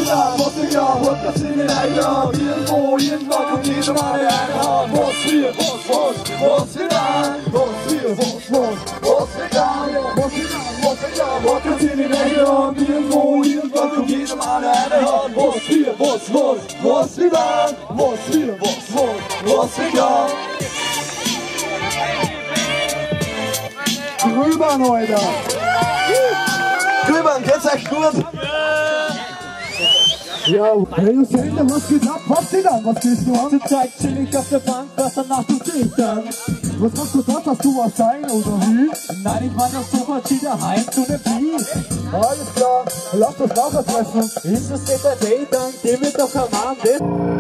und das in den Eingang. Irgendwo, irgendwann kommt jeder mal eine Hand. Was wir dann? Was wir dann? Was kommt in den Eingang. Irgendwo, irgendwann kommt jeder mal eine Hand. Was wir dann? Was wir dann? Grübern, Alter! Grübern, geht's euch gut? Ja, hey, Sender, was geht ab? Was geht an? Was gehst du an? Zurzeit chill ich auf der Bank, was danach tut ich dann? Was machst du dort? Hast du was sein, oder wie? Nein, ich wandere sofort wieder heim zu der Bier. Alles klar, lass uns nachher treffen. Ist das DVD, dann geh mir doch am Abend.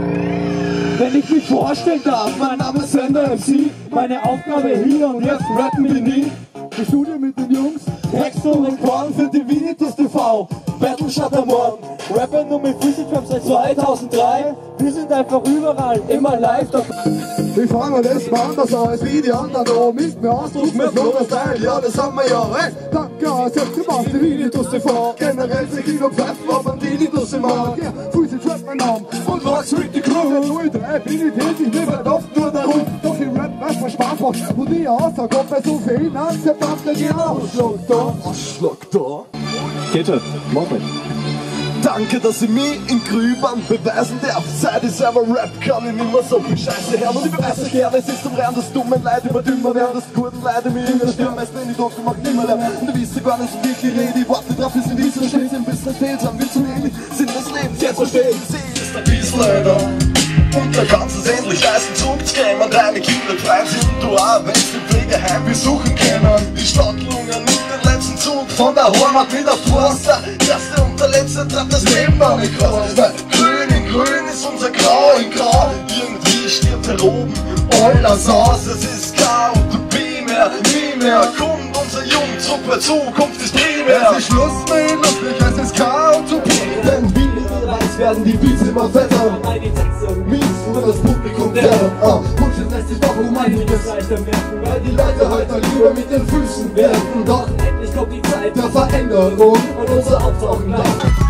Wenn ich mich vorstellen darf, mein Name ist Sender MC. Meine Aufgabe hier und jetzt rappen wir nie. Ich studiere mit den Jungs, Texte und Rekorden für die Vinitus TV. Battle statt am Morgen, Rapper nur mit Freestyle Trap seit 2003. Wir sind einfach überall, immer live dabei. Ich fange mal das mal anders aus wie die anderen da. Nicht mehr Ausdruck, mehr Flow, Style, ja das haben wir ja. Hey, danke, selbst gemacht, die Vinitus TV. Generell sich Kino pfeifen auf ein Vinitus im Markt. Ja, Freestyle Trap mein Name und was mit die Crew. 03, bin ich tätig, mir wird oft nur der Hund. Doch im Rap, was mir Spaß macht. Und die Aussage kommt bei so vielen Akzeptanten, die Ausschlag da. Ausschlag da. Geht halt, mach mit. Danke, dass ich mich in Grübern beweisen darf. Seit ich selber Rap kann, ich nimmer so viel Scheiße her. Und ich beweise euch gerne, es ist zum Rennen, dass dummen Leute immer dümmer werden, dass die guten Leute mir immer stören. Meist wenn ich doch macht nimmer lernen. Und ich wisse gar nicht so wirklich rede. Ich warte drauf, bis in dieser steht. Ein bisschen seltsam, wie zum ähnlich Sinn des Lebens jetzt verstehe ich. Sie ist ein bisschen leider. Und da kannst du es endlich leisten, zum Scammen. Deine Kinder frei sind, du auch, wenn sie Pflegeheim besuchen können. Die Stadtlungen mit den letzten Zug von der Heimat wieder Forster. Erste und der letzte Trab, das Leben noch nicht groß. Weil grün in grün ist unser Grau in grau. Irgendwie stirbt hier oben alles aus. Es ist keine Utopie mehr, nie mehr. Kommt unser Jungtruppe, Zukunft ist primär. Es ist Schluss mit lustig, es ist keine Utopie. Denn wie weiß werden die Beats immer fetter. Mies wird das Publikum derben. Bullshit lässt sich doch um einiges leichter merken, weil die Leute heute lieber mit den Füßen werden. Doch endlich kommt die Zeit der Veränderung und unser Auftauchen gleich.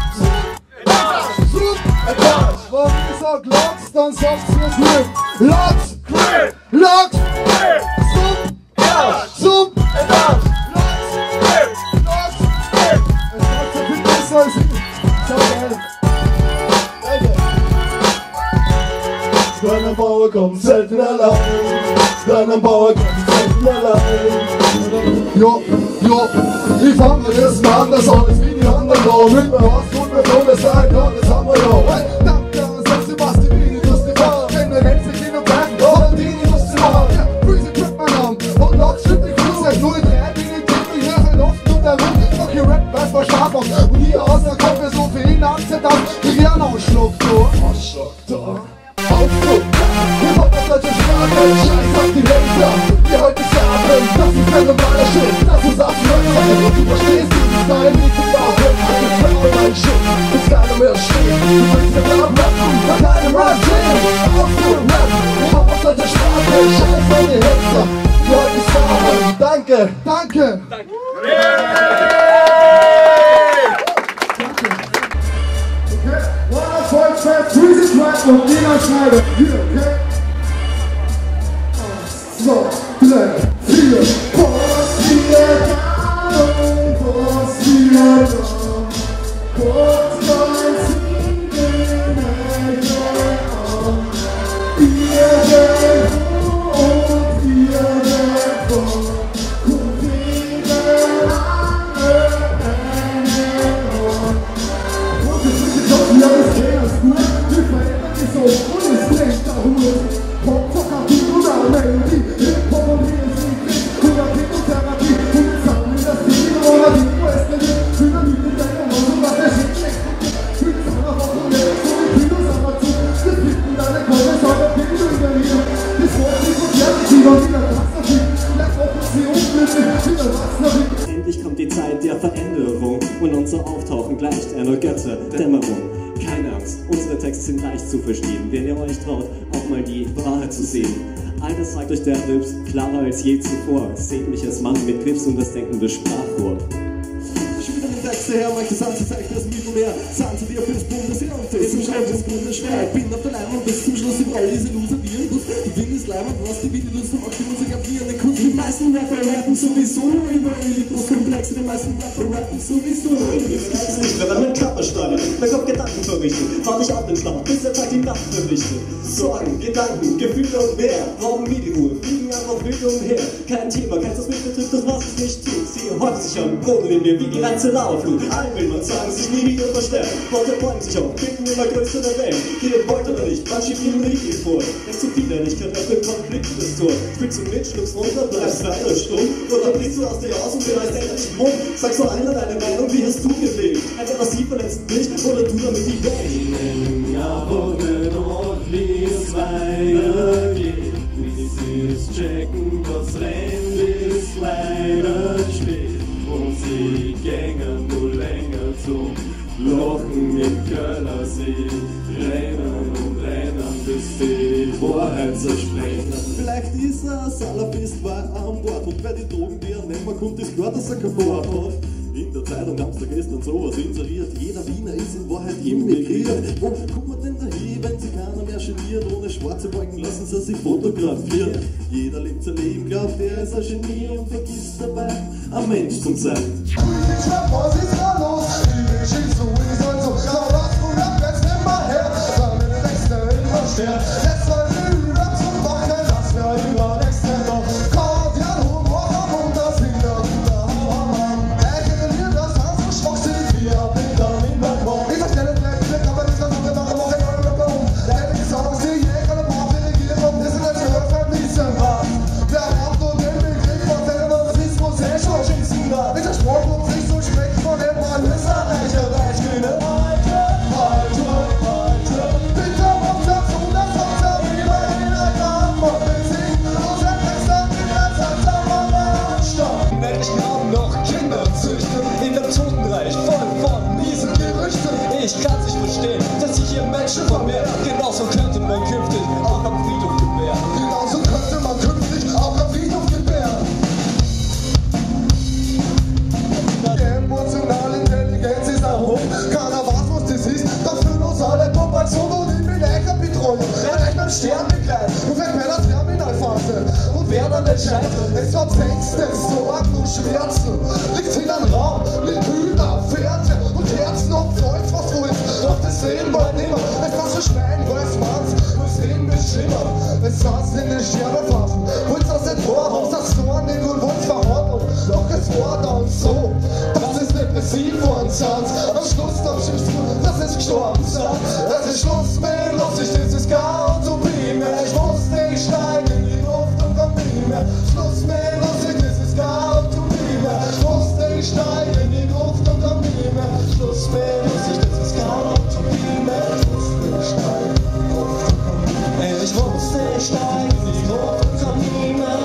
Warum ich sag Lotz, dann sagst du es nicht. Lotz, Lotz, Sup, Lotz, es macht so viel besser als ich. Schau geil. Dein Bauer kommt selten allein. Dein Bauer kommt selten allein. Jo, ich fang mir das mal anders an, als wie die anderen da. Mit mir hast du mir von der Seite, ja, das haben wir ja. Hey, danke, sagst du, was die Vinitus TV. Wenn du rennst, ich Kino bleiben, aber die Vinitus TV. Ja, Freeze Trip mein Name, und noch stimmt die Fuß, 03, bin ich tief, ich höre Luft und der Rund. Doch ihr Rap, was war Spaß macht. Und hier außer kommt mir so viel Akzeptanz, wie gern Ausschlag da. Ausschlag da. Ausdruck, wir machen das deutsche Sprache, scheiß auf die Hälfte, die heute sagen, das ist ein normaler Shit, das ist Abschluss, du verstehst diesen Style nicht zu bauen, alles für online Shit, bis keiner mehr steht, du willst den Namen rappen, bei keinem Rap stehen, Ausdruck, Rap, wir machen das deutsche Sprache, scheiß auf die Hälfte, die heute sagen, danke, danke. Freeze Trap und Nina Schneider. Hier, okay? 1, 2, 3, 4. Was wir da, was wir da. Kurz mal ziehen an. Ihr werdet und ihr werdet vor. Und wir alle und es ist doch wie alles geht, das gut. Wir verändern sich so und es bringt auch Ruhe. Pop, Therapie oder Melodie. Hip-Hop und Musik, oder Kinotherapie. Und wir sammeln das Team oder die Western. Für die Liebe deiner Haus und was der Shit schmeckt. Für die Sache auf und Welt, so wie Kinos aber zu. Wir finden deine Kohle, schau der Bild in der Liebe. Das Wort ist so fertig, die war wieder Wasserfick. Lass auf uns die unglücklich, wieder Wasserfick. Endlich kommt die Zeit der Veränderung und unser Auftauchen gleicht einer Götterdämmerung. Keine Angst, unsere Texte sind leicht zu verstehen, wenn ihr euch traut, auch mal die Wahrheit zu sehen. All das sagt euch der Rips, klarer als je zuvor. Seht mich als Mann mit Grips und das denkende Sprachrohr. Ich spiele die Texte her, mein Gesamtes zeigt das Mikro. mehr. Sind sie dir fürs Bundesheer und das im Schreib des Bundesschwer. Ich bin auf der Leinwand bis zum Schluss über all diese Loser wie ein Bus. Du findest Leinwand, was die Videos du magst, die Musik ab hier an den Kunst. Die meisten Rapper rappen sowieso nur über Oedipus-Komplexe, die meisten Rapper rappen sowieso nur über Oedipus-Komplexe. Nicht, wenn man mit Körper steuert, mein Kopf Gedanken verrichtet, fahr dich auf den Schlauch, bis der Tag die Nacht vernichtet. Sorgen, Gedanken, Gefühle und mehr, rauben wie die Ruhe, fliegen einfach wild umher. Kein Thema, keins das mich betrifft, das was es nicht tut. Sie häuft sich an, brodeln in mir wie die ganze Lauerflut. Allen will man sagen, sich nie wieder verstärkt. Worte bäumen sich auf, finden immer größer der Welt. Ihr wollt oder nicht, man schiebt ihnen richtig vor. Denkst zu viel, ich kann öffnen Konflikt das Tor. Spielst du mit, schluckst runter, bleibst weiter stumm. Oder brichst du aus dir aus und bereist endlich rum. Sagst du einer deine Meinung, wie hast du gelebt? Entweder sie verletzt dich oder du damit die Welt. Jawonnen und wie es weitergeht. Wie sie es checken, was rennt, ist leider spät. Und sie gängen nur länger zum Lochen im Kölnersee. Rennen und rennen, bis die Wahrheit zersprechen. Vielleicht ist er ein Salafist, war an Bord. Und wer die Drogen, die er nehmen kommt, ist klar, dass er kein Bord hat. In der Zeitung haben sie gestern sowas inseriert. Jeder Wiener ist in Wahrheit immigriert. Wo kommt man denn dahin, wenn sie keiner mehr geniert? Ohne schwarze Wolken lassen sie sich fotografieren. Jeder lebt sein Leben, glaubt, er ist ein Genie und vergisst dabei, ein Mensch zu sein. Was ist da los? Die Geschichte so ist und so. Doch was du ab jetzt immer her, weil mir der Nächste immer stört. Jetzt soll wir über zum Wochen, das wir über Nächste noch. Kordial, Humor und das wieder Hammermann. Erkenne das Haus so schwach sind wir Bilder in meinem Kopf. Ich verstelle direkt, wir kann nicht ganz machen, noch ein neuer Baum. Der ist auch sie, Jäger, der braucht die Regierung, das ist ein Schwör vermissen was. Der macht nur den Begriff von seinem Rassismus, er schon schießen da. Mit der Sport und sich so schmeckt von dem Mann, ist er reicher, Reichgrüne. Bitte macht das und das macht er wieder in der Namen und wir singen und der Text dann in der Zeit, sagen wir Anstand. Menschen haben noch Kinder züchten in dem Totenreich, voll von miesen Gerüchten. Ich kann's nicht verstehen, dass sich hier Menschen vermehren. Genauso könnte man künftig auch am Friedhof gebären. Genauso könnte man künftig auch am Friedhof gebären. Die emotionale Intelligenz ist erhoben. Keiner weiß, was das ist. Doch für uns alle Proportion und ich bin echt ein Betreuer. Vielleicht beim Sterben begleitet und vielleicht bei der Terminalphase. Und wer dann entscheidet, es hat Ängste, Sorgen und Schmerzen. Liegt hinterm Raum, liegt Hühner, Pferde und Herzen und Zeug, was du ist. Doch das sehen wir nimmer. Es war so schwein, weiß man's. Wir sehen wir schlimmer. Es saß in den Sterbewaffen. Wollt's aus dem Torhaus, das Tor nicht und wollt's verhorten. Doch es war dann so. Das ist depressiv und sanft. Am Schluss am Schiff, das ist gestorben sanft. Es ist Schluss mit lustig, das ist gar und mehr. Ich musste nicht steigen in die Luft und dann nie mehr. Schluss mit lustig, das ist gar und mehr. Ich musste nicht steigen in die Luft und dann nie mehr. Schluss mit lustig, das ist gar und mehr. Ich musste nicht steigen in die Luft und dann nie mehr. Ich musste nicht steigen in die Luft und dann nie mehr.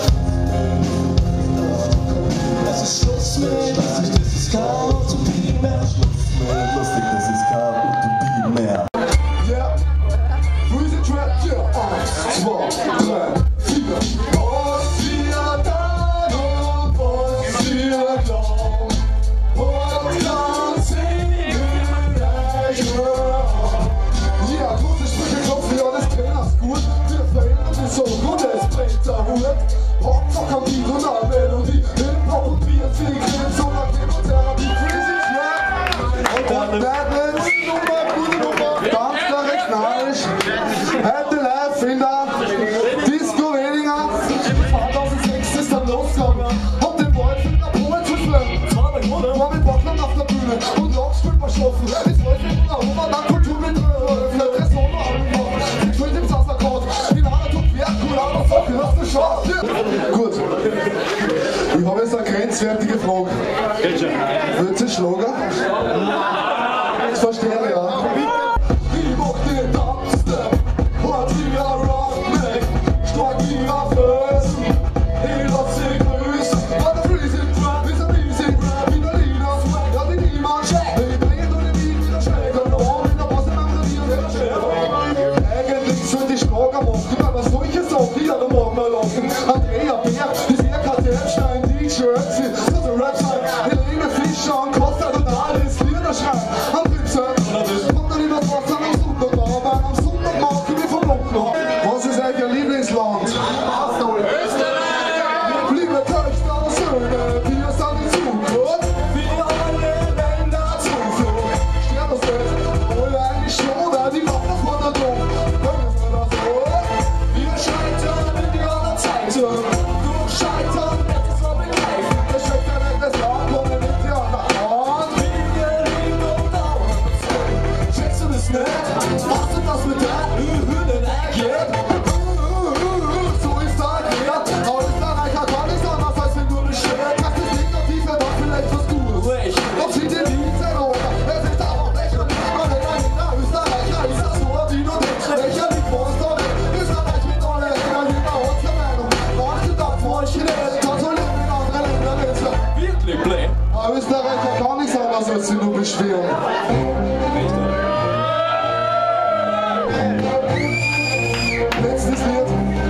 Es ist Schluss mit lustig, das ist gar und mehr. Lustig, das ist kein Utopie mehr. Yeah, Freeze the Trap, yeah, 1, 2, 3, 4. Passiert dann und passiert auch. Und dann singen gleich ja, gute Sprüche klopfen, ja, das Trainers gut. Wir verändern sich so gut, es bringt der Hut. Hauptsache am Beat und an Melodie. Hip-Hop und Bier, viel Grill, so nach Chemotherapie. Freeze the Trap. Und Badlands, gute Nummer, ganz klar recht narrisch. Heute live in der Disco Weniger. 2006 ist dann losgegangen. Hab den Wolf in der Probe zu schwimmen. Und war mit Bockland auf der Bühne und Lockspiel verschlafen. Jetzt läuft mit einer Nummer nach Kultur mit öffnet der Sonne angekommen. Ich will dem Sasser-Code. Die Lade tut wert, cool, aber so viel hast du schon. Gut. Ich habe jetzt eine grenzwertige Frage. Wird es Schlager? Ich verstehe, ja. Ich mach den Dubstep, Partia Rockneck, Starkiger Felsen, ich lass sie grüßen. Bei der Freezing Trap ist ein riesig Rap, wie der Lieder Swag, hat ihn niemand checkt. Ich bringe durch den Beat wieder schräger, noch mit der Bosse am Klavier, der schräger. Eigentlich sollte ich Schlager machen, aber solche Sachen, die dann morgen mal laufen. Andrea Berg, die sehr Kartellstein, die Shirts, so Rap sein, Helene Fischer und Costa und alles Lieder schreiben. Am Prinz Österreich ja gar nichts anderes als sie nur beschweren. Letztes Lied.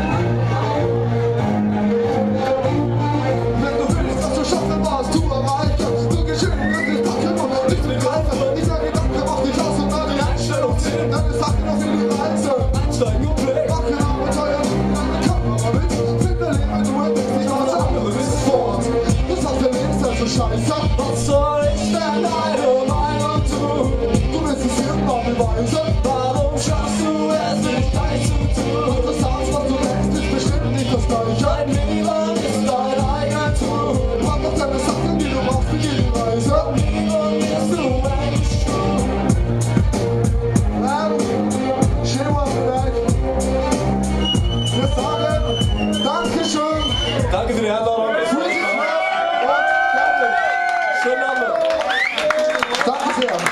Wenn du willst, dass du schaffen warst, du erreichen. Du geschehen, dass ich packen und nicht begreife. Dieser Gedanke macht dich aus und an die Einstellung zählen. Deine Sachen auf die Reise. Einsteigen und Play. Machen Abenteuer, deine Kamera mit. Finde Leben, du entdeckst dich als andere bis fort. Du sagst, der Lebenszeit so scheiße. Was soll ich denn deine Meinung tun? Du willst es irgendwann beweisen. Warum schaffst du es nicht gleich zu tun? Und das Herz, was du denkst, ist bestimmt nicht das Gleiche. Dein Leben ist dein Eigentum. Pack auf deine Sachen, die du machst, für jede Reise. Niemand wirst du endlich tun. Schön mal vielleicht. Wir sagen Dankeschön. Danke für die Einladung. Schönen Abend. Danke sehr.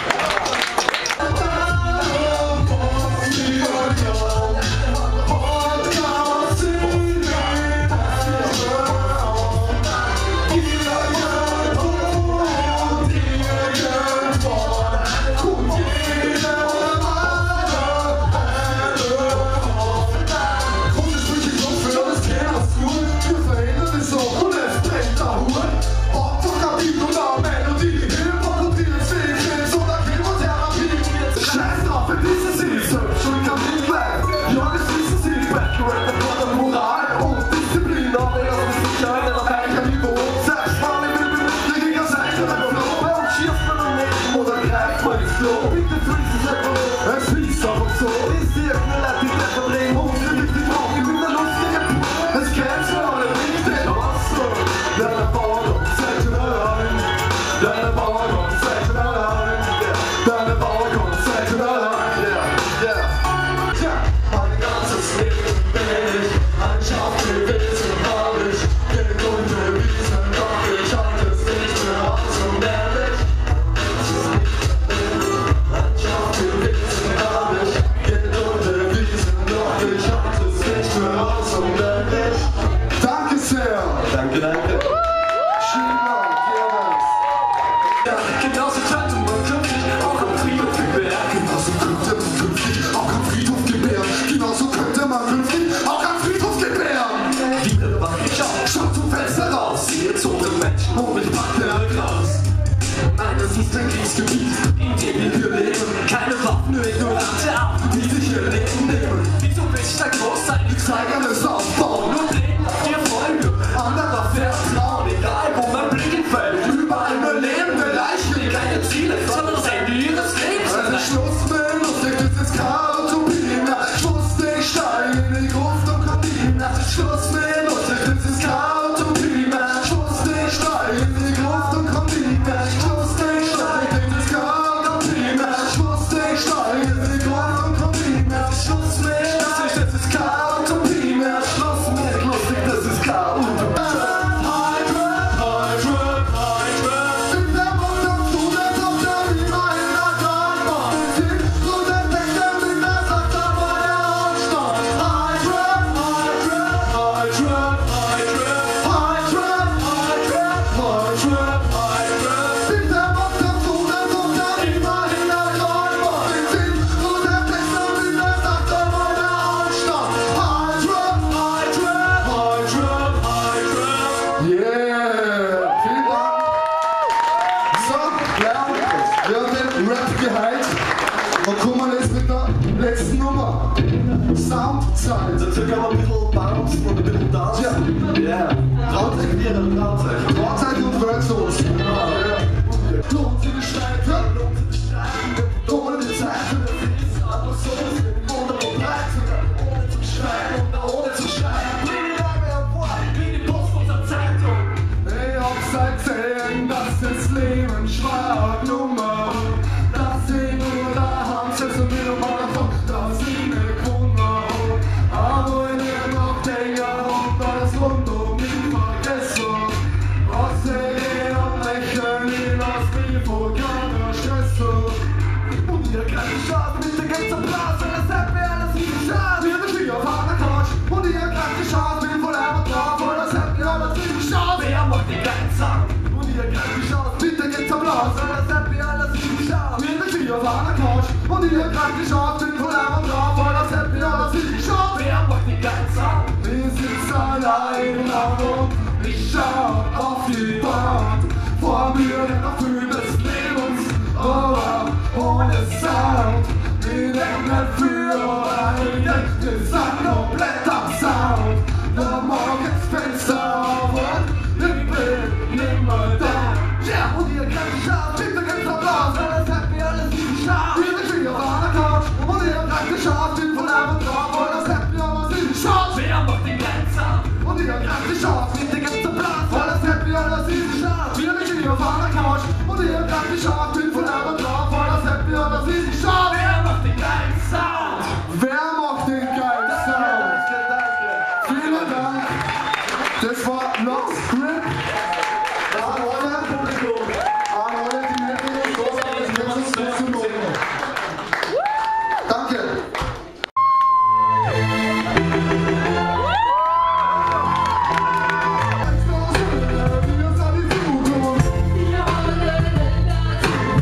Soundzeit. Dazu kann man ein bisschen Bounce und ein bisschen Tanzen. Ja. Trauzeit und Worksource. Lohnt sich die Streite, ohne die Zeit für das ist aber so. Ohne Breite, ohne zu schreien und ohne zu schreien. Wie lange vor, wie die Post unserer Zeitung. Ich hab seit 10, dass das Leben schwach Nummer. Dass sie nur da haben, selbst und wieder mal davon, dass sie nicht Wunder. Aber in ihr noch länger und alles rund um mich vergessen. Was sie und lächeln, ihn aus mir vor keiner Stresse. Und ihr keine Chance, bitte geht's zum Platz, weil das hat mir alles nicht geschafft. Wir sind wie auf einer Couch und ihr keine Chance, bin voll einmal drauf, weil das hat mir alles nicht geschafft. Wer macht die ganze Sache? Und ihr keine Chance, bitte geht's Und ihr krank geschafft, den voll am drauf, weil das Happy alles ist geschafft. Wer macht den geilen Sound? Wir sitzen allein im Auto, ich schau auf die Wand. Vor mir der Gefühl des Lebens, aber ohne Sound. Wir denken für ein wir sind komplett am Sound. Der morgens Fenster auf und ich bin nimmer da. Ja, und ihr könnt geschafft, schickt der ganze Applaus, weil das Happy alles ist geschafft. Wir sind hier auf einer Couch und ihr habt geschafft, den von einem drauf, weil das Happy alles ist geschafft. Wer macht den geilen Sound? Und ihr habt geschafft, schickt der ganze Applaus, weil das Happy alles ist geschafft. Wir sind hier auf einer Couch und ihr habt geschafft, den von einem drauf, weil das Happy alles ist geschafft. Wer macht den geilen Sound? Wer macht den geilen Sound? Vielen Dank. Das war Lost Grip. An alle, die wirklich großartig mit zu loben. Danke. Wir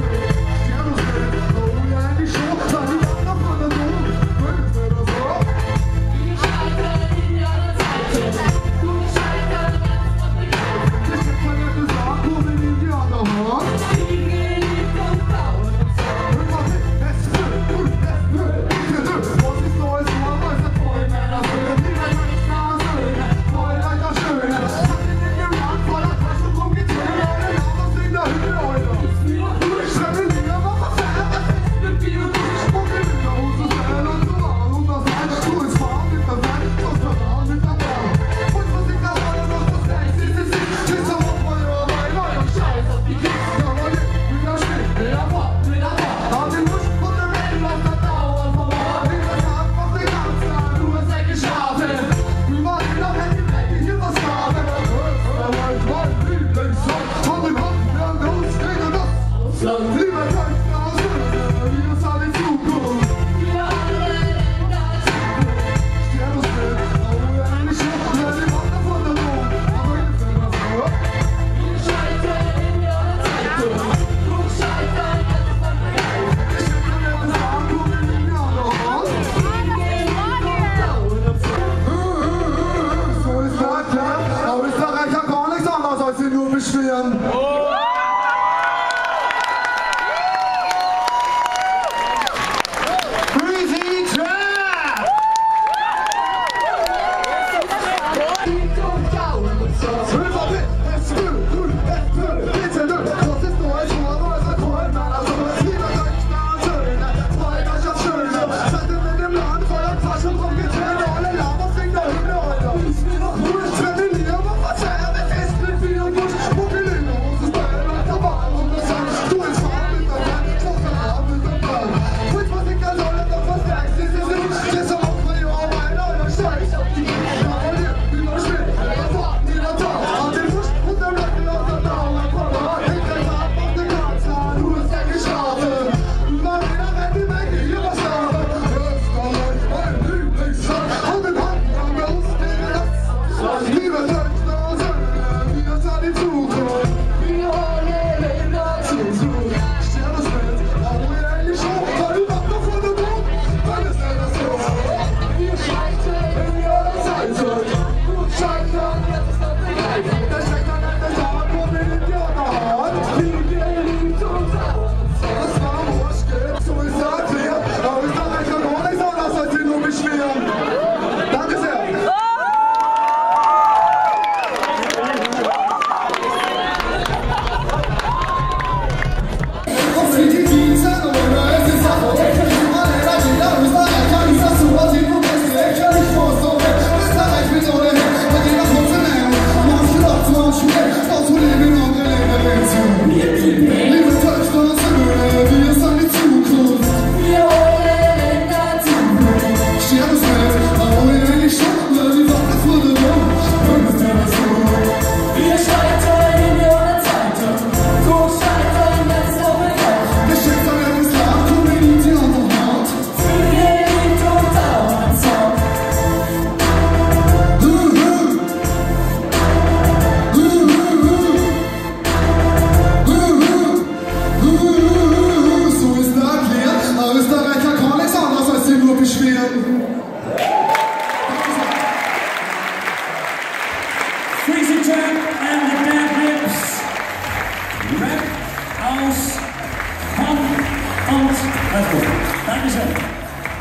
Rap aus Bonn und Salzburg. Dankeschön.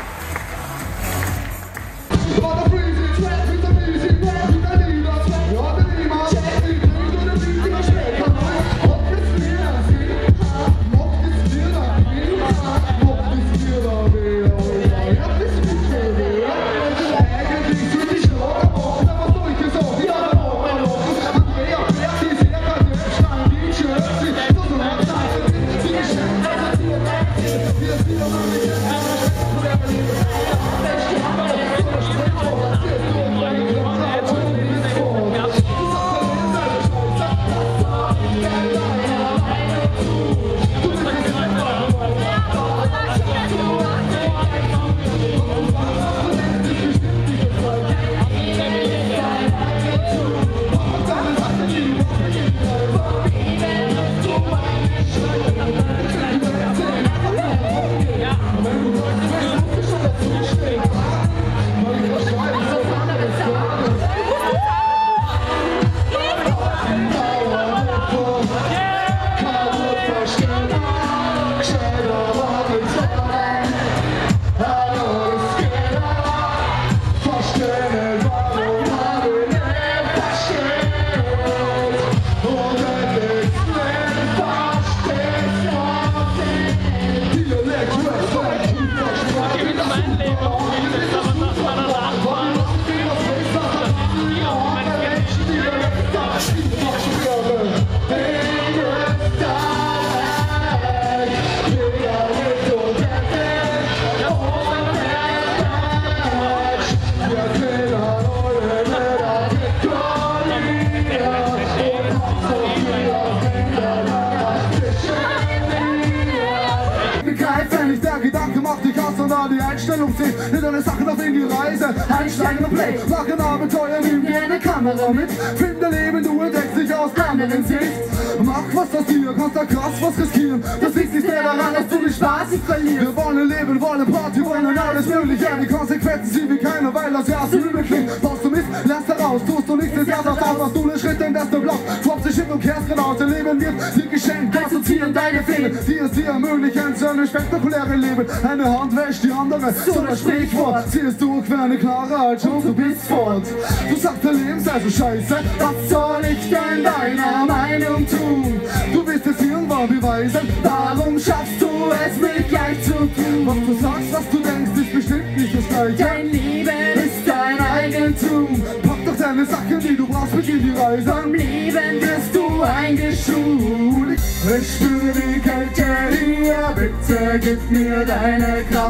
Die Einstellung zählt, nicht eine Sache auf in die Reise. Einsteigen und Play, machen Abenteuer, nimm dir eine Kamera mit. Finde Leben, du entdeckst dich aus anderen Sicht. Mach was aus dir, kannst da krass was riskieren. Das liegt nicht mehr daran, dass du den Spaß nicht verlierst. Wir wollen leben, wollen Party, wollen alles Mögliche. Die Konsequenzen sind wie keiner, weil das Jahr so übel klingt. Was du misst, lernst heraus, tust du nichts, das Jahr sagt aus, was du den Schritt in das du Block. Schwappt sich hin und kehrst geradeaus, dein Leben wird dir geschenkt. Konzentrieren deine Fehler, die es dir ermöglichen, so eine spektakuläre Leben. Eine Hand wäscht die andere, so das Sprichwort. Ziehst du für eine klare Haltung und du bist fort. Du sagst, dein Leben sei so scheiße, was soll ich denn deiner Meinung tun? Du willst es irgendwann beweisen, warum schaffst du es nicht gleich zu tun? Was du sagst, was du denkst, ist bestimmt nicht das Gleiche. Dein Leben ist dein Eigentum. Pack doch deine Sachen, die du brauchst, beginn die Reise. Vom Leben wirst du eingeschult. Ich spüre die Kälte hier, bitte gib mir deine Kraft.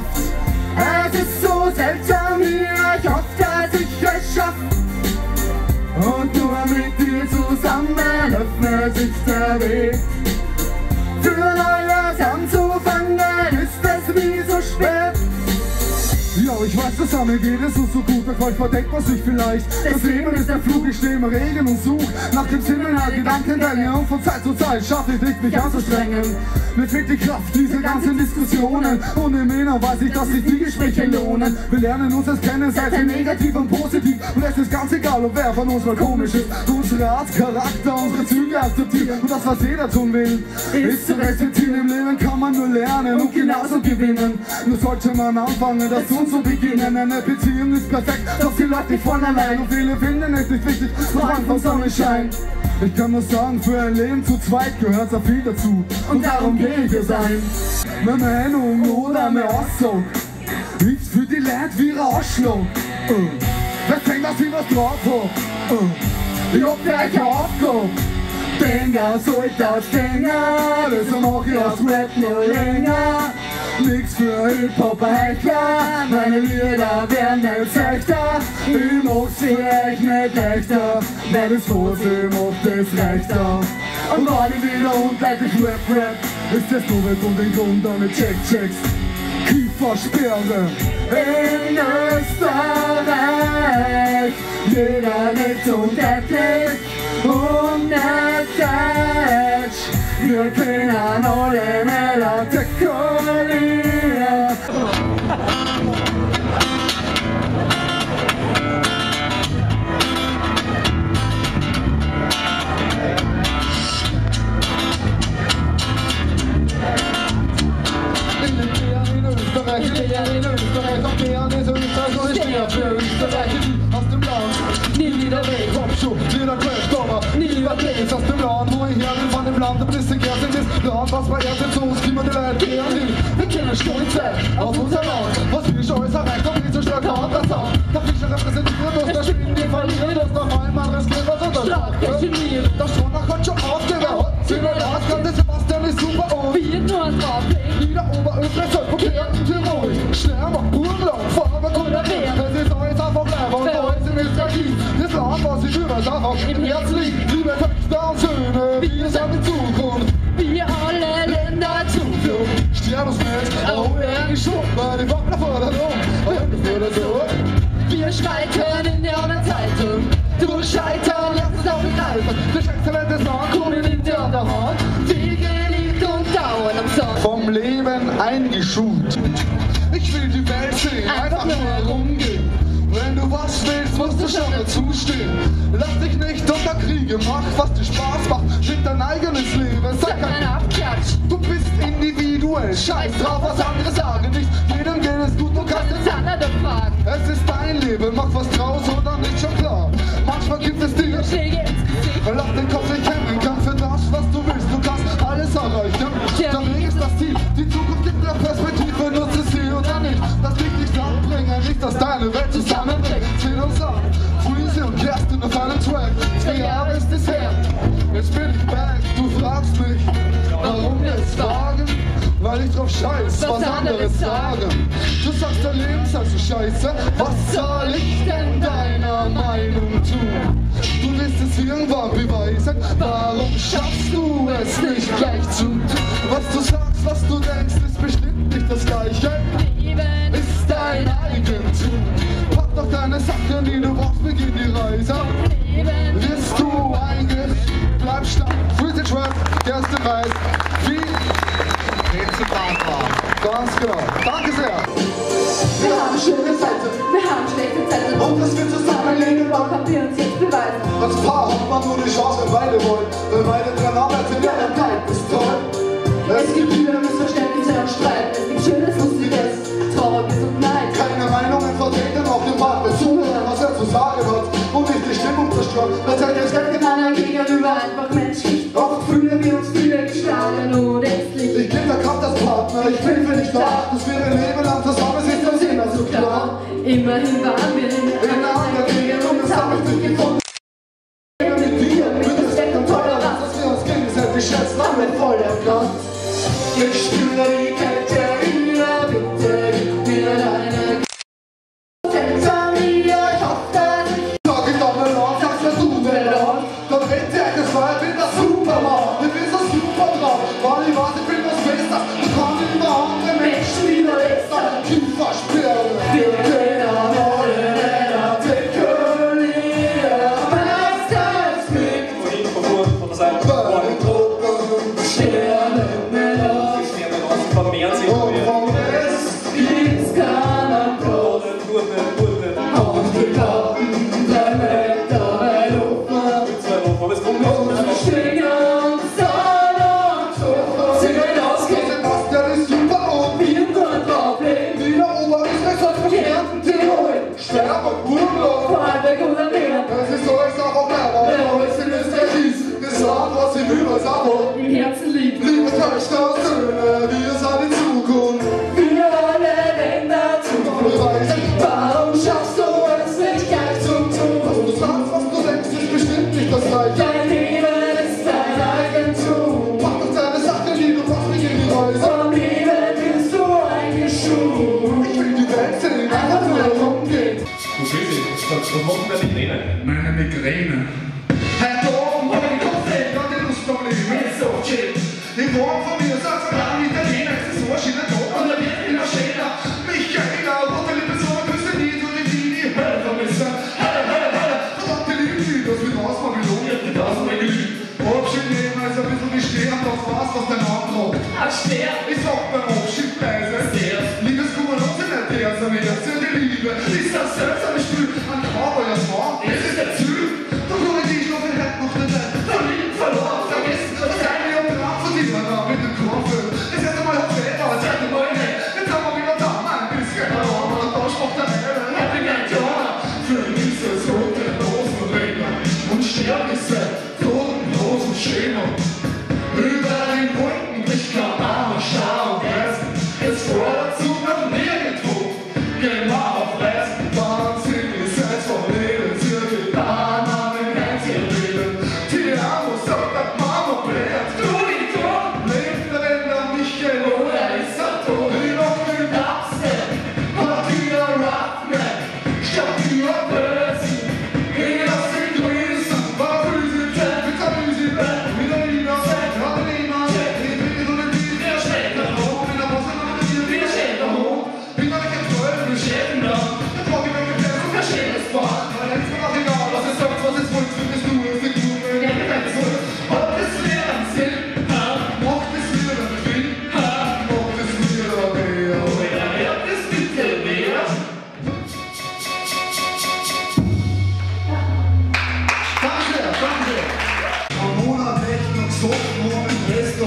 Es ist so seltsam hier, ich hoffe, dass ich es schaff. Und nur mit dir zusammen öffnet sich der Weg. Für Neues anzufangen, ist es nie so spät. Ja, ich weiß, zusammen geht es uns so gut, doch heute verdeckt man sich vielleicht. Das Leben ist ein Flug, ich stehe im Regen und such nach dem Sinn meiner Gedankengänge. Und von Zeit zu Zeit schaffe ich nicht, mich anzustrengen. Mir fehlt die Kraft, diese ganzen Diskussionen. Und im Inneren weiß ich, dass sich die Gespräche lohnen. Wir lernen uns das kennen, sei es negativ und positiv. Und es ist ganz egal, ob wer von uns mal komisch ist. Unsere Art, Charakter, unsere Züge akzeptieren. Und das, was jeder tun will, ist zu respektieren. Im Leben kann man nur lernen und genauso gewinnen. Nur sollte man anfangen, das tun zu beginnen. Eine Beziehung ist perfekt, doch sie läuft nicht von allein. Und viele finden es nicht wichtig, doch Anfang Sonnenschein. Ich kann nur sagen, für ein Leben zu zweit gehört so viel dazu. Und darum gehe ich es ein. Meine Meinung oder meine Aussage ist für die Leute wie ein Ausschlag. Wer denkt, dass ich was drauf hab? Ich hab gleich eine Aufgabe. Dinger sollte aus Dinger, das mach ich aus Rap nur länger. Nix für Hip-Hop-Heikler, meine Lieder werden nicht schlechter. Ich mach sie echt nicht leichter, weil das was ich mach, das reicht da. Und wenn ich wieder ungleich Rap, ist das nur nicht um den Grund, damit Checks. Kiefersperre in Österreich, jeder nicht unendlich und nicht Deutsch. Wir können alle nicht artikulieren. ist der Gerst in das Land, was bei Erst zu uns kommen die Leute gern hin. Wir kennen stolz sein auf unser Land, was wir schon alles erreicht haben, wie so stark hat das Sound. Der Fischer repräsentiert uns, der Schweden, die verliert uns, noch einmal riskiert was unter Schlag. Der Stronach hat schon aufgehört, sie wird auskommen, der Sebastian ist super und wir nur ein Drauflegen. Wieder Oberösterreich, Salzburg, Tirol, Schlermer, Burgenland, Vorarlberg und Wehr. Es ist alles einfach bleiben und da ist in Österreich das Land, was sich überall einfach im Herzen liegt. Liebe Töchter und Söhne, wir sind die Zukunft. Wir alle Länder Zuflucht. Sterben uns nicht, auch wer ist schuld, weil die Wagner fordern wir schreiten in der anderen Zeitung. Du Scheitern, lass uns auf den Greifen. Der Scheißtalent des Land kommen in der Hand. Die geliebt und dauern am Song. Vom Leben eingeschult. Ich will die Welt sehen, einfach nur herumgehen. Wenn du was willst, musst du schon dazustehen. Lass dich nicht unter Kriege, mach was dir Spaß macht. Schick dein eigenes Leben, sei kein Abklatsch. Du bist individuell, scheiß drauf, was andere sagen. Nicht jedem geht es gut, du kannst es andere fragen. Es ist dein Leben, mach was draus oder nicht, schon klar. Manchmal gibt es Dinge, Schläge ins Gesicht. Lass den Kopf nicht hängen, kann für das, was du willst. Du kannst alles erreichen. Der Weg ist das Ziel, die Zukunft gibt dir Perspektive, nutze sie oder nicht. Lass dich nicht anbringen, nicht, dass deine Welt zusammenbringt. Zähl uns an, Freezy und Kerstin auf einem Track. 2 Jahre ist es her, jetzt bin ich back. Du fragst mich, warum jetzt wagen? Weil ich drauf scheiß, was andere sagen. Du sagst, dein Leben sei so scheiße. Was soll ich denn deiner Meinung tun? Du willst es irgendwann beweisen. Warum schaffst du es nicht gleich zu tun? Was du sagst, was du denkst, ist bestimmt nicht das Gleiche. Leben ist dein Eigentum. Pack doch deine Sachen, die du brauchst, beginn die Reise. Wirst du eigentlich, bleib stark. Freezy Trap, Kerstin Weiß, wie ganz genau. Danke sehr. Wir haben schöne Zeiten, wir haben schlechte Zeiten. Und dass wir zusammenleben, haben wir uns jetzt beweisen. als Paar hat man nur die Chance, wenn beide wollen. Wenn beide dran arbeiten, ja, dann bleibt es toll. Es gibt viele Missverständnisse und Streit. Es gibt Schönes, Lustiges, Trauriges und Neid. Keine Meinungen vertreten auf dem Partner. Zuhören, was er zu sagen hat. Und nicht die Stimmung zerstören. Das hätte jetzt kein Einander gegenüber einfach menschlich. Oft fühlen wir uns viele geschlagen und ängstlich. Ich bin der Kraft als Partner, ich bin für dich da. Das wäre Leben lang zusammen, es ist uns immer so klar. Immerhin waren wir in einer anderen Gegend und es hat mich nicht gefunden. Mit dir, mit Respekt und Toleranz, dass wir uns gegenseitig schätzen, haben wir voll der Platz. Ich spüre die Kälte wieder, bitte gib mir deine Maria, ich hoffe, dass ich sag ich doch mal laut, sagst was du denn laut? Dann rennt der Gefall, bin das Superman. Ich bin so super drauf, weil ich weiß, ich bin das Beste. Ich kann über andere Menschen wieder extra tief versperren. wir können wollen, er artikulieren. Meistens mit Von der Seite. Sternenmänner. Vermehren sich Und Es gibt's keinen Grund. Auf die Karten, dein Wetter, mein Luftmann. Schwingen uns an und so. Sie will ausgehen, Sebastian ist super und wir nur ein Drauflegen. wieder Oberösterreich, Salzburg, Kärnten, Tirol, Schwerburg, Burgenland. Vorarlberg oder Wehr. Es ist alles einfach Lehrer, aber es ist Österreich. Das Land, was ich überall sage. Im Herzen liegt. Liebe Töchter und Söhne, wir sind die Zukunft. Wir alle Länder Zuflucht. Warum schaffst du es nicht gleich zum Was Tun? du sagst, was du denkst, ist bestimmt nicht das Gleiche. Dein Leben ist dein Eigentum. Pack doch deine Sachen, die du brauchst, mich in die Reise. Vom Leben bist du eingeschult. Ich will die Welt sehen, einfach nur herumgehen. Was machen wir mit denen? Meine Migräne. Hey, da oben hab ich Kopf, dann die Lust am Leben. Ist so chill. Die Worte von mir sagt so lange Italiener, es ist so ein schöner Tag und er wird immer schöner. Michaela, rote Lippe, so ein Küsse, nie so die Hölle vermissen. Verdammte Liebe, das wird aus, man will umgehen, das will ich. Abschied nehmen, also ein bisschen wie stehen, doch was, was dein Arm braucht. Ich sag beim Abschied leise. Liebeskummer, noch sind nicht der, sondern jetzt ja die Liebe. Ist das seltsame Spiel, ein Körper, das war, es ist der Züg. Doch nur die ich noch in Händen noch nicht verliebt, verloren, vergessen, das eine und der Abend von dieser da mit dem Kurve. Das hätte mal auf selber, das hätte mal nicht. Jetzt haben wir wieder da, ein bisschen verloren, und da spricht der Helle. Ich bin ein Tor für dieses rote Rosenränder und Sternisse, totenlos und schöner. Über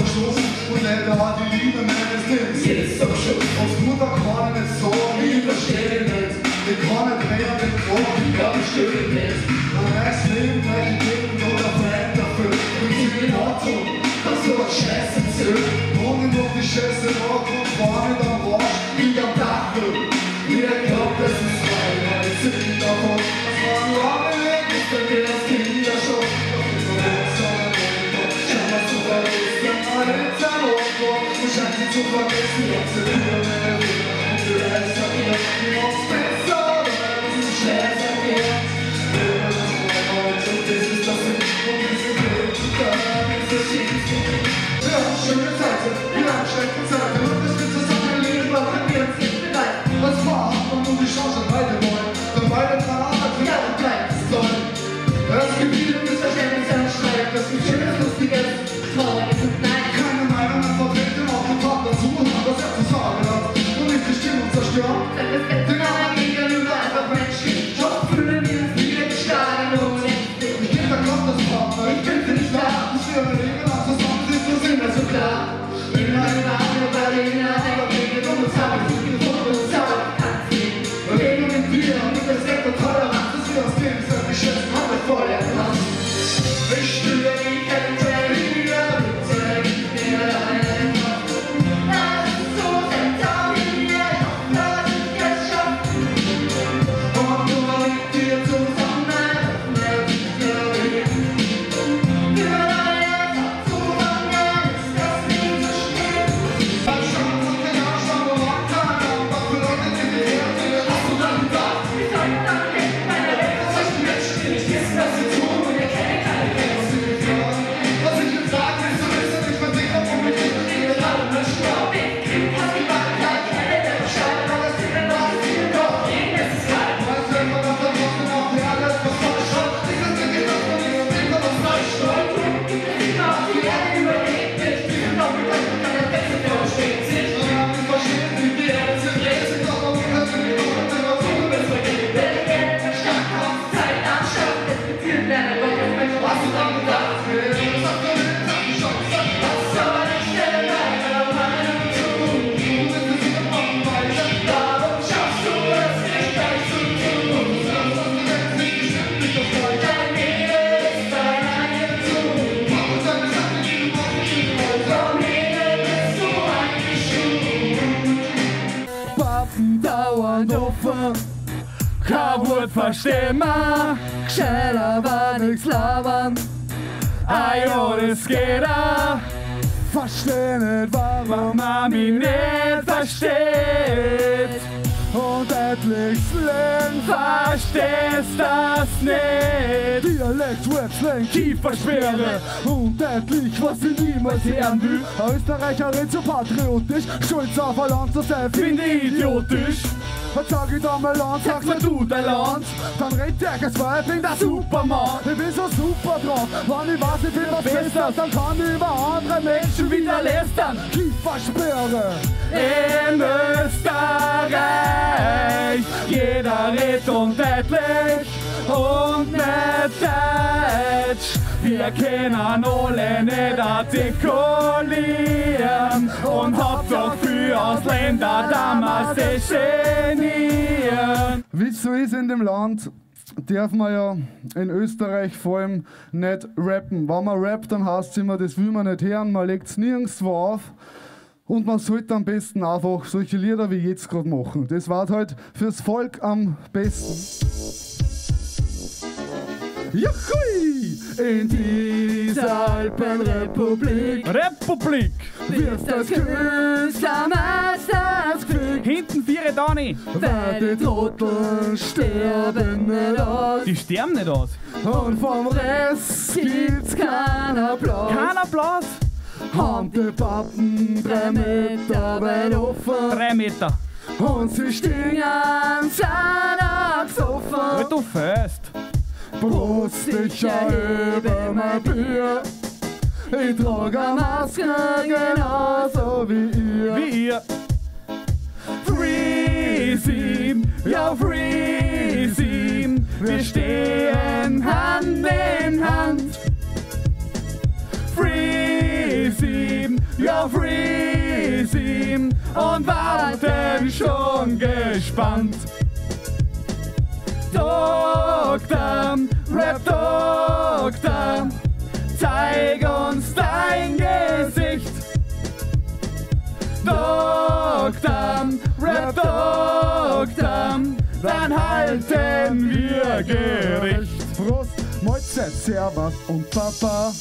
Schuss und leider hat die Liebe meines Lebens jetzt am Schuss. Aufs Mutter kann ich nicht sagen, ich verstehe nicht. Ich kann nicht mehr mit Brot, ich kann nicht still nicht. Mein neues Leben, mein Leben oder Freund dafür. Und sie will Auto, dass so was Scheiße zählt. Wohnen doch die Scheiße nach und fahr mit am Arsch, wie am Dachel. Jeder glaubt, das ist frei, weil ich sing davon. Das war nur eine Weg, ich bin mir das Kinder schon. Doch ich so weit, so ein Leben, schau mal zu vergessen. Alle Zerrohr, und scheint sie zu vergessen. Ob sie wieder mehr will, und die Reise hat mir aufs besser, weil sie schnell verkehrt. Leben ist mein Holz und das ist das Sinn. Und diese Welt, da ist das Schicksal. Wir haben schöne Zeiten, wir haben schlechte Zeiten. Und es wird zusammen leben, aber wir sind nicht bereit. Was war, und nur die Chance beide wollen. Wenn beide dran arbeiten, ja, dann bleibt es toll. Es gibt viele Missverständnisse am Streit. Es gibt Schönes, Lustiges, Trauriges und Nein. Keine Meinung mehr vertreten, auch den Partner zu und was er zu sagen hat. Und nicht die Stimmung zerstören. Den anderen gegenüber einfach Menschen. Schon fühlen wir uns wieder geschlagen und ich bin der Gottespartner, ich bin für dich da. Ich will mein Leben lang zusammen sind, so sind wir so klar. In meinem Namen, bei denen aber wegen uns habe ich nicht gefunden und sauer kann ziehen. Leben mit dir und mit Respekt und Toleranz, dass wir uns gegenseitig schätzen, haben wir voll erkannt. Ich spüre die Kälte wieder, bitte gib mir deine Kraft. Lass es so sein, tau mir, lass ich es schaffen. Und nur mit dir zusammen, öffnet sich der Weg. Für deine Kraft zusammen ist das Leben so still. Als Schatz und den Arsch am Rock, aber für Leute, die dir herziehen, hast du dann gedacht. Wir sollten dann nicht meine Welt, das heißt die Menschen, die nicht wissen, was sie tun und ihr kennt keine Grenzen. Was ich jetzt sage, ist, du bist ja nicht verdickert und mich nicht verdickert. Alle Menschen auf den Krieg, hast die Wahrheit, die Hände der Bescheid, aber das Leben war es viel doch, jeden ist es kalt. Weißt du, immer noch da draußen auf die alles, was falsch war. Ich sitze in die Nacht von dir und denk an das falsch war. Gibt es immer auf die Erde überlebt nicht. Wir sind auch gedacht, und keiner Beste versteht sich. Wir haben die verschiedenen Ideen, sind riesig, doch auch wieder sind die Wochen, denn was du bist vergeben. Wer die Erde verstand, kommt Zeit anschafft, es bezielt deine Woche, Mensch, was du dann gedacht hast. Pappen dauernd offen, kein Wort verstehen wir, gescheiter war nix labern. Ah ja, das geht auch. Versteh nicht, warum man mich nicht versteht. Und endlich Slang, verstehst das nicht. Dialekt, Rap, Slang, Kiefersperre. Und endlich, was ich niemals hören will. Ein Österreicherin so patriotisch, stolz auf ein Land zu sein, finde ich idiotisch. Dann sag ich dann mal Land, sagst mir du dein Land. Dann redet der Gesweih, ich bin der Superman. Ich bin so super drauf, wenn ich weiß, ich bin was besser. Dann kann ich über andere Menschen wieder lästern. Kiefersperre in Österreich. Jeder redet undeutlich und nicht Deutsch. Wir können alle nicht artikulieren und habt doch für Ausländer damals deschenieren. Wie es so ist in dem Land, darf man ja in Österreich vor allem nicht rappen. Wenn man rappt, dann heißt es immer, das will man nicht hören, man legt es nirgendwo auf. Und man sollte am besten einfach solche Lieder wie jetzt gerade machen. Das war halt fürs Volk am besten. Juhui! In dieser Alpenrepublik wird das Künstlermeistersglück. Hinten 4 Dani, weil die Trottel sterben nicht aus. Die sterben nicht aus. Und vom Rest gibt's keinen Applaus. Kein Applaus? Haben die Pappen 3 Meter weit offen. 3 Meter. Und sie stehen seiner gesoffen. Halt du fest. Prost, ich erhebe mein Bier. Ich trage eine Maske genauso wie ihr. Wie ihr. Freeze, ja freeze. Wir stehen Hand in Hand. Freeze, ja freeze ihm und warten schon gespannt. Doktor, Rap Doktor, zeig uns dein Gesicht. Doktor, Rap Doktor, dann halten wir Gericht. Prost, Mahlzeit, Servus und Papa.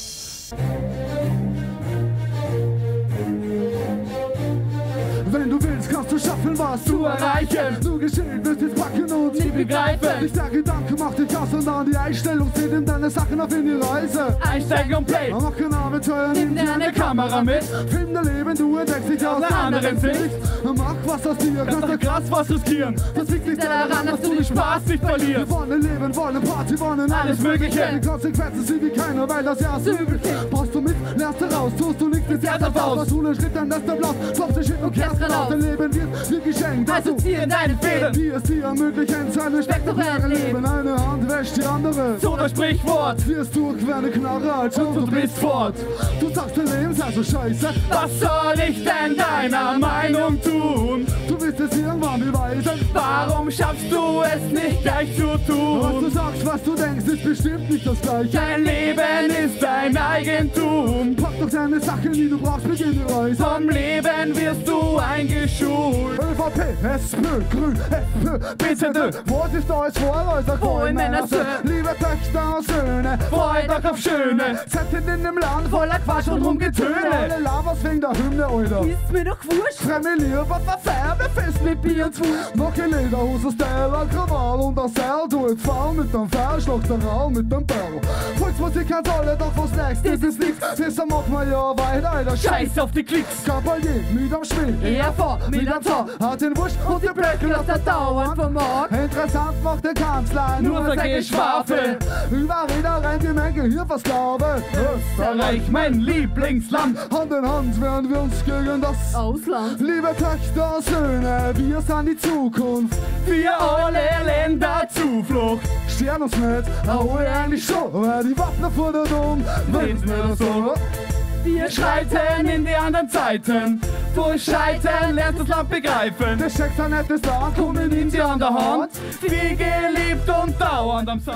Wenn du willst, kannst du schaffen, was zu erreichen. Du geschehen wirst jetzt packen und nie begreifen. Nicht der Gedanke macht dich aus, sondern die Einstellung zieht in deine Sachen auf in die Reise. Einsteigen und play. Mach kein Abenteuer, nimm dir eine Kamera mit. Film dein Leben, du entdeckst dich aus einer anderen Sicht. Mach was aus dir, kannst doch krass was riskieren. Das liegt nicht daran, dass du den Spaß nicht verlierst. Wir wollen leben, wollen Party, wollen alles Mögliche. Die Konsequenzen sind wie keiner, weil das Jahr so übel ist. Brauchst du mit, lernst heraus, tust du nichts, ins Herz auf aus. Schule, Schritt, dann lässt der Blatt, klopfst dich hin und kehrst raus. Dein Leben wird dir geschenkt. Also zieh in deine Fäden. Die es dir ermöglichen, seine spektakuläre Leben. Eine Hand wäscht die andere. So das Sprichwort. Wirst du querne Knarre als und du bist fort. Du sagst dein Leben sei so scheiße. Was soll ich denn deiner Meinung tun? Du willst es irgendwann beweisen. Warum schaffst du es nicht gleich zu tun? Was du sagst, was du denkst, ist bestimmt nicht das Gleiche. Dein Leben ist dein Eigentum. Pack doch deine Sachen, die du brauchst, mit in die Reise. Vom Leben wirst du eingeschult. ÖVP, SP, Grün, FPÖ, BZÖ. Was ist da als Vorreiter? Wo in meiner Söhne? Liebe Töchter und Söhne, freut euch auf Schöne. Seid in einem Land voller Quatsch und Rumgetöne. Alle Lavas wegen der Hymne, Alter. Ist mir doch wurscht. Fremde Liebe, verfeiern wir fest mit Bier und Zwurst. Noch ein Lederhose, Style, ein Krawall und ein Seil. Du jetzt faul mit dem Pfeil, schlägst den Raum mit dem Bell. Volksmusik hat alle, doch was next, das ist nichts. Deshalb machen wir ja weiter, Alter. Scheiß auf die Klicks. Kabalier, mit am Spiel. Er vor, mit am Tor. Hat den Wusch und die Blöcke, dass der dauernd vermag. Interessant macht der Kanzler, nur sein Geschwafel. Über Räder rennt die Menge, hier was glaube. Österreich, mein Lieblingsland. Hand in Hand werden wir uns gegen das Ausland. Liebe Töchter und Söhne, wir sind die Zukunft. Für alle Länder Zuflucht. Stern uns nicht, aber eigentlich schon, weil die Waffen vor der Dom, wenn's nicht so. Wir schreiten in die anderen Zeiten. Durch Scheitern lernst das Land begreifen. Der Scheck ein nettes Land, kommen in dir an der Hand. Wie geliebt und dauernd am Sound.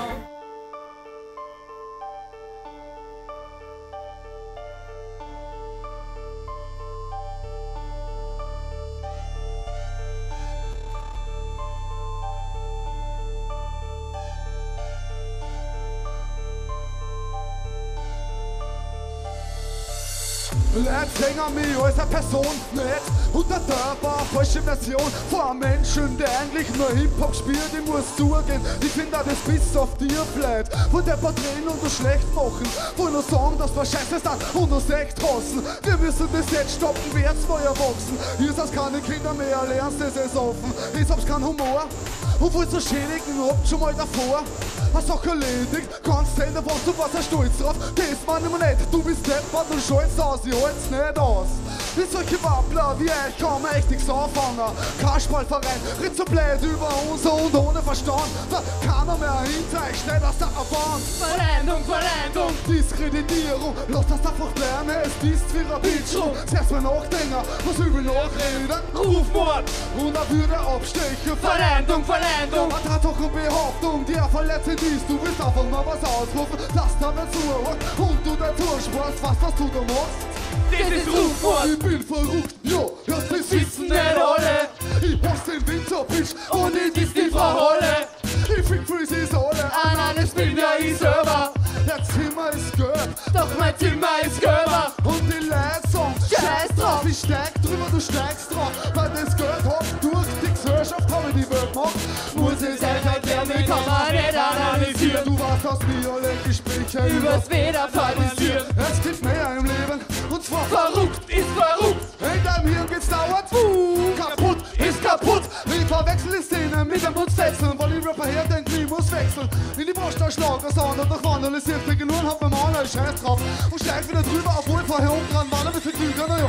Jetzt hängen mich als eine Person nicht und der Körper falsche Version von einem Menschen, der eigentlich nur Hip-Hop spielt. Ich muss zugehen, ich finde auch das bis auf dir bleibt. Von der Porträten und das schlecht machen, wollen nur sagen, dass wir scheiße sind und uns echt hassen. Wir müssen das jetzt stoppen, werd's mal erwachsen. Ihr seid keine Kinder mehr, lernst das ist offen. Ich hab's keinen Humor und wollt so schädigen, habt schon mal davor. Eine Sache erledigt, kannst sehen, was du warst stolz drauf. Das man immer nicht, du bist deppert und schalt's aus, ich halt's nicht aus. Wie solche Wappler wie euch kann man echt nichts anfangen. Kasperlverein, ritzt so blöd über uns und ohne Verstand. Da kann er mehr hinter euch, steht aus der Wand. Verleidung, Diskreditierung, lasst das einfach lernen, es ist wie ein Bitch rum. Zuerst mal nachdenken, was übel nachreden. Rufmord und er würde abstechen. Verleidung. Eine Tatsache und Behauptung, die verletzend ist. Du willst einfach mal was ausrufen, lass da nicht zuhören und du dazu sparst, was du da machst. Das ist Rufmord. Ich bin verrückt, ja, das wissen nicht alle. Ich hasse den Winter, Bitch, und ich ist die Frau Holle. Ich fick Freeze ist alle. Nein, ich bin ja ich selber. Das Zimmer ist gehört, doch mein Zimmer ist Körper. Und die Leute sagen, scheiß drauf. Ich steig drüber, du steigst drauf. Weil das Geld hat durch die Gesellschaft, habe ich die Welt gemacht. Muss es euch erklären, wie kann man nicht analysieren. Du weißt, dass wir alle Gespräche übers Weder fatalisieren. Es gibt mehr im Leben, und zwar verrückt ist verrückt. In deinem Hirn geht's dauernd kaputt ist kaputt. Ich verwechsel die Szene mit dem Putzfetzeln, weil ich Rapper herdenke, ich muss wechseln. In die Brust der Schlager, sondern durch vandalisiert, bin genug, hab beim Maler, ich scheiß drauf. Und steig wieder drüber, obwohl vorher unten dran war, ein bisschen klüger, naja.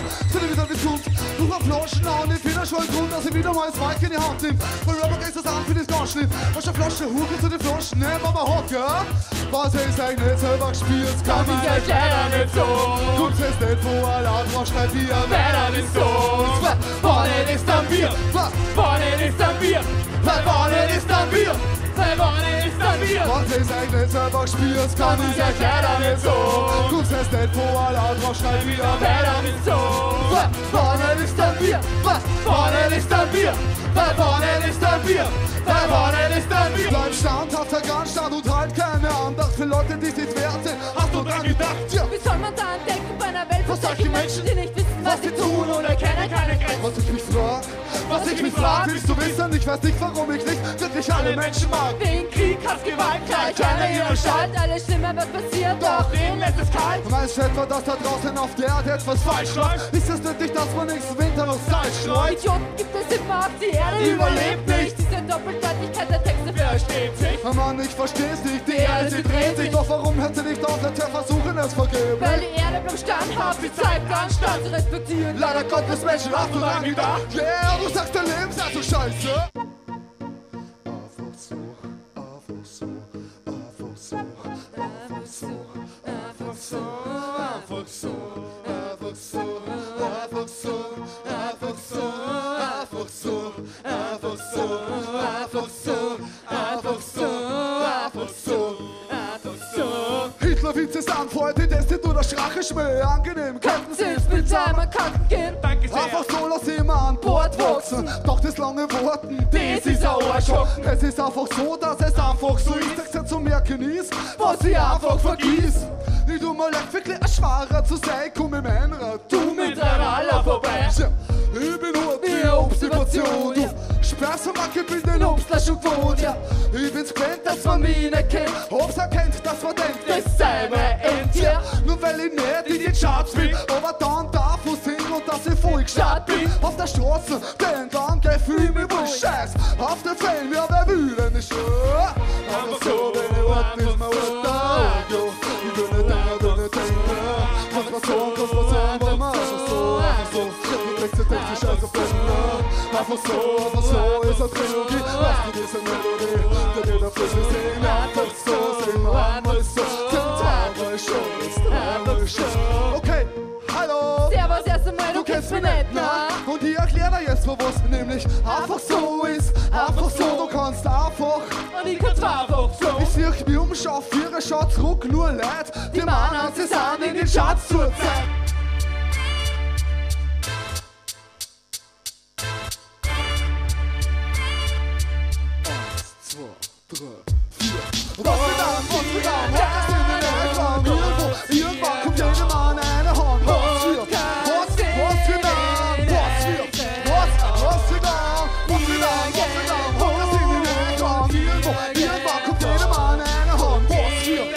bin wieder gesund. Durch ein Flaschen an, ich finde schon ein Grund, dass ich wieder mal das Mic in die Hand nehm. Weil Rapper ist das an, finde ich ganz schlimm. Was eine Flasche Hucke zu den Flaschen nehmen, aber Hocker. Was ich eigentlich nicht selber gespielt, kann ich euch leider nicht so. Kommt's jetzt nicht vor, laut was schreit wie ein Männer nicht so. Vorne ist dann Bier, vorne ist dann Bier, vorne ist dann Bier, vorne ist dann Bier. Was ich eigentlich nicht selber gespielt, kann ich euch leider nicht so. Kommt's jetzt nicht vor, laut was schreit wie ein Männer nicht so. Vorne ist dann Bier, vorne ist dann Bier, vorne ist dann Bier, vorne ist dann Bier. Bleib standhaft, ganz stand und halt keine Andacht für Leute, die nicht wert sind. Hast du dran gedacht? Ja. Wie soll man da entdecken bei einer Welt, wo Was solche solche Menschen, Menschen, die nicht wissen, was sie tun oder kennen keine Grenzen? Was ich mich frag, willst du wissen? Ich weiß nicht, warum ich nicht wirklich alle Menschen mag. Wegen Krieg, Hass, Gewalt, gleich einer ihrer Schalt. Alles Schlimme, was passiert, doch ihnen lässt es kalt. Meinst du etwa, dass da draußen auf der Erde etwas falsch läuft? Ist es nötig, dass man nächsten Winter noch Salz schleut? Idioten gibt es immer auf die Erde, überlebt nicht. Diese Doppeldeutigkeit der Texte versteht sich. Mann, ich versteh's nicht, die Erde, sie dreht sich. Doch warum hört sie nicht auf, als wir versuchen es vergeblich? Weil die Erde bleibt standhaft, die Zeit anstatt zu respektieren. Leider Gottes Menschen, hast du dran gedacht? Yeah, du sagst, dein Leben sei so scheiße. Einfach so, einfach so, einfach so, einfach so, einfach so, einfach so, einfach so, einfach so, einfach so, einfach so, einfach so, einfach so, einfach so, einfach so, einfach so. Hitler Witz ist Antwort, testet oder Schrache Schmäh, angenehm, Könnten Sie ins Bildzheimer Kanten gehen? Danke sehr. einfach so lass immer an Bord wachsen. Doch das lange Worten, Das ist ein Arschloch. es ist einfach so, dass es einfach so ist, dass er zu merken ist, was ich einfach vergiss. Ich tu mir leid, wirklich ein Schwarer zu sein, komm im Einrad, Du mit deiner Aller vorbei. Tja, ich bin nur die Observation, du sperrst am Marke, bin den Obstler schon gewohnt, ja. Ich bin's gewöhnt, dass man mich nicht kennt, hab's erkennt, dass man denkt, Das sei mein Endtier. nur weil ich nicht in die Charts bin, aber dann darf ich singen und dass ich voll gestartet bin. Auf der Straße, denn dann gefühl mich wohl scheiß. Auf der Fame, ja, wer will denn nicht? Aber so, wenn ich wart, ist mein Wort da. Ich will nicht denken, du nicht denken. Kannst was sagen, wollen wir einfach so, einfach so. Du Texte, scheiße, einfach so, ist eine Trilogie. Weißt du, diese Melodie, der jeder für sich singen. Einfach so, singen wir einmal so. Okay, hallo! Servus erst einmal, du kennst mich nicht, na? Und ich erklär dir jetzt, wo was nämlich einfach so ist. Einfach so, du kannst einfach. Und ich kann's einfach so. Ich sehe mich umschau, vier Schau zurück, nur leid. Die Männer, sie sind in den Charts zur Zeit. Was wir dann, was in den Eltern, irgendwann kommt jeder Mann eine Hand. Was wir dann, was wir dann, was wir in den Eltern, irgendwann kommt jeder Mann eine Hand. Was wir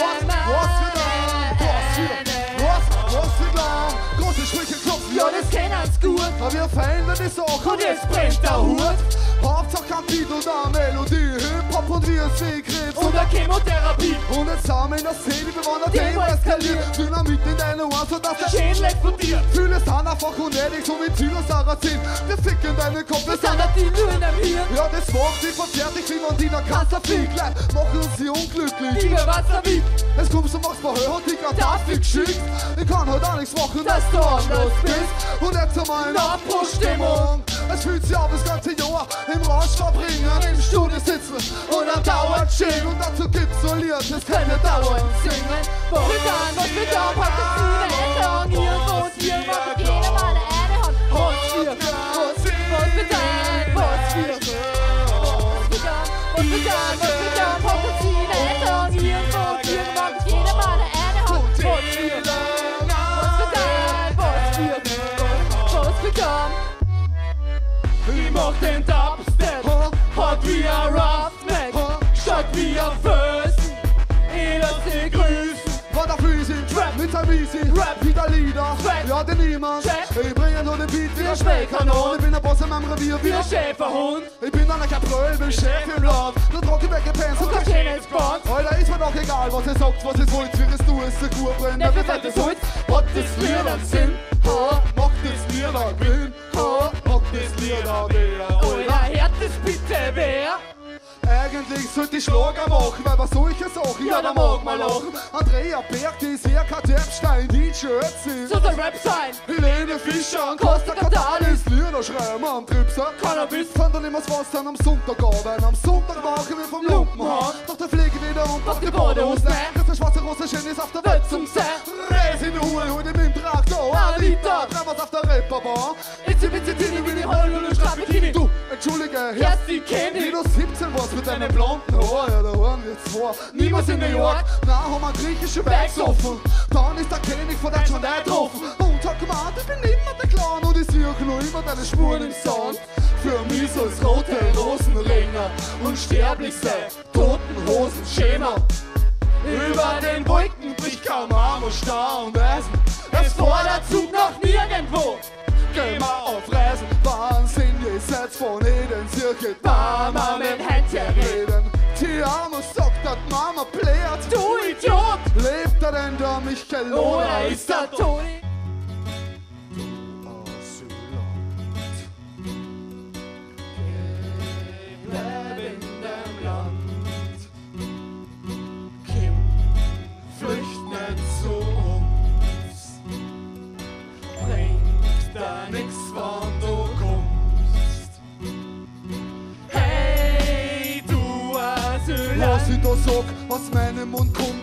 dann, große Sprüche klopfen, Ja, das kennen's gut. aber wir verändern die Sache Und jetzt brennt der Hut. Hauptsache kein Beat oder Melodie, Hip-Hop und wir sind Krebs Und der Chemotherapie. und jetzt sind wir in der Szene, wir wollen ein Thema eskaliert. Dynamit in deine Ohren, sodass der Schädel explodiert. Viele sind einfach unnötig, so wie Ziel und Sarrazin. Wir ficken deinen Kopf, wir Wir sind sind ein Team nur in einem Hirn. ja, das macht sie verfertigt, wie man die in der Kasse fliegt. Leid, machen uns sie unglücklich. Digga, was da wie? Es kommst du, machst Verhör und die Gaddafi geschickt. Ich kann halt auch nichts machen, Dass du anders bist. Und jetzt einmal in Abbruchstimmung. Es fühlt sich auf das ganze Jahr im Rausch verbringen, im Studio sitzen und am Dauer chillen. Und dazu gibt's so Lied, das kann nicht dauern. Singen. Was wir da, packt das Ziel entlang. Irgendwo und irgendwo hat jeder mal eine Hand. Was wir da, was wir da, packt das Ziel entlang. Irgendwo und irgendwo hat jeder mal eine Hand. Was wir da, was wir da. Ich mach den Dubstep, hat wie ein Roughneck, statt wie ein Fösten. Ich lass dich grüßen. War der Freezy, mit seinem Easy, wieder Lieder, ja den niemand. Ich bringe nur den Beat wie ein Schmähkanon. Ich bin der Boss in meinem Revier wie Wie ein ein Schäferhund. Ich bin einer Kapröll, bin Chef im Land. Der trocke Weggepens und der James Bond. Alter, ist mir doch egal, was ihr sagt, was ihr wollt. Wie es du, ist der Kur brennt. Der wird das Holz, Hat das Lied einen Sinn? Macht das bin. Rock das Lied an wer. Oder hört das bitte wer? Eigentlich sollte ich Schlager machen, weil bei solche Sachen, ja, da mag man lachen. Andrea Berg, die ist Erika Terpstein, DJ Ötzi. So der Rap sein. Helene Fischer und Costa Catalis. Lieder schreiben am Tripser. Cannabis. Fahren dann immer was dann am Sonntag arbeiten. Am Sonntag machen wir vom Lumpenhahn. Doch der Fliege wieder und auf die Badehose. Jetzt der schwarze Rose schön ist auf der Welt zum Sein. Reis in die Ruhe, hol den mit dem Traktor. Anita, treibers auf der Reeperbahn. Itzi bitzi tini wie die Honolulu Strafbikini. Du, entschuldige, Hörst die Kenny? wie du 17 warst mit deinen blonden Haaren, ja, da waren wir zwei. Niemals in New York, na, haben wir griechische Bags offen. Dann ist der König von der schon getroffen. Und hat gemeint, ich bin immer der Clown und ich sehe noch immer deine Spuren im Sand. Für mich soll's rote Rosenringer und sterblichste Totenhosen-Schema. Über den Wolken bricht kaum Arm und Stau und Eisen. Es fährt der Zug noch nirgendwo. Geh mal auf Reisen, Wahnsinn, ihr seid von Eden, Circuit, Mama mit Handreden. Tiamo sagt, dass Mama plärt. Du Idiot! Lebt er denn der Michael Oder ist der Toni? Bleib in dem Land. Kim, flücht nicht zu uns. Bringt da nix, wann du kommst. Hey, du Asylant. Was ich da sag, aus meinem Mund kommt.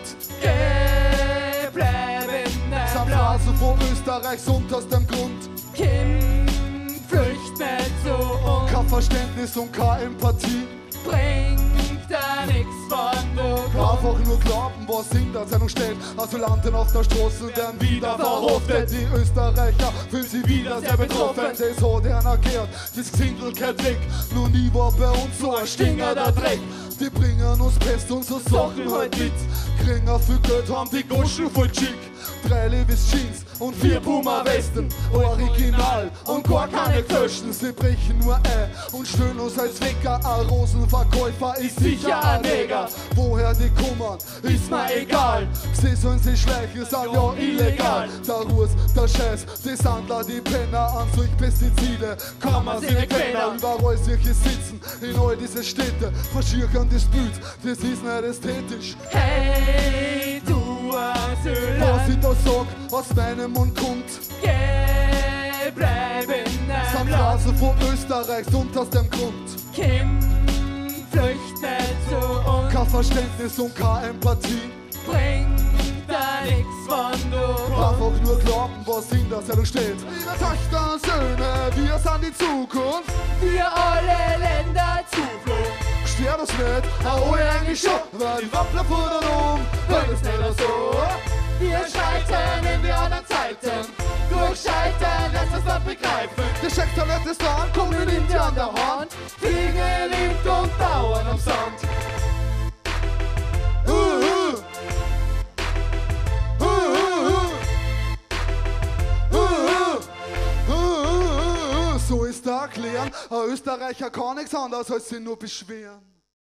Geh, bleib in deinem Sind Land. Phrasen von Österreichs und aus dem Grund. Kim, flücht nicht zu uns. Kein Verständnis und keine Empathie. Bringt da nix, wann du kommst. Einfach nur glauben, was in der Zeitung steht. Asylanten auf der Straße werden wieder verhaftet. Die Österreicher fühlen sich wieder sehr betroffen. Das hat einer gehört, das Gesindel kein Trick. Noch nie war bei uns so ein Stinger der Dreck. Die bringen uns Pest und so Sachen halt mit. Kriegen viel Geld, haben die Goschen voll schick. 3 Levis Jeans und 4 Puma Westen. Original und gar keine Kösten. Sie brechen nur ein und stellen uns als Wecker. Ein Rosenverkäufer ist sicher ein Neger. Woher die kommen, ist mir egal. Sie sollen sich schleichen, sind ja illegal. Der Ruß, der Scheiß, die Sandler, die Penner an solch Pestizide. Kann man sie nicht kennen. Überall solche sitzen in all diese Städte. Verschirkern das Bild, das ist nicht ästhetisch. Hey, du Asylant. Was ich da sag, aus meinem Mund kommt. Geh, bleib in deinem Sind Land. Phrasen von Österreichs und aus dem Grund. Kim, flücht nicht zu uns. Kein Verständnis und keine Empathie. Bringt da nix, wann du kommst. Einfach nur glauben, was in der Zeitung steht. Liebe Töchter und Söhne, wir sind die Zukunft. Für alle Länder Zuflucht. Stört das nicht, auch eigentlich schon. Weil die Wappler fuhren wenn es nicht so. Wir scheitern in die anderen Zeiten. Durch Scheitern lässt uns das begreifen. Der Schecktalent ist dran, kommen in die an der Hand. Fliegen liebt und dauern am Sand. So ist da erklären, ein Österreicher kann nichts anderes als sich nur beschweren.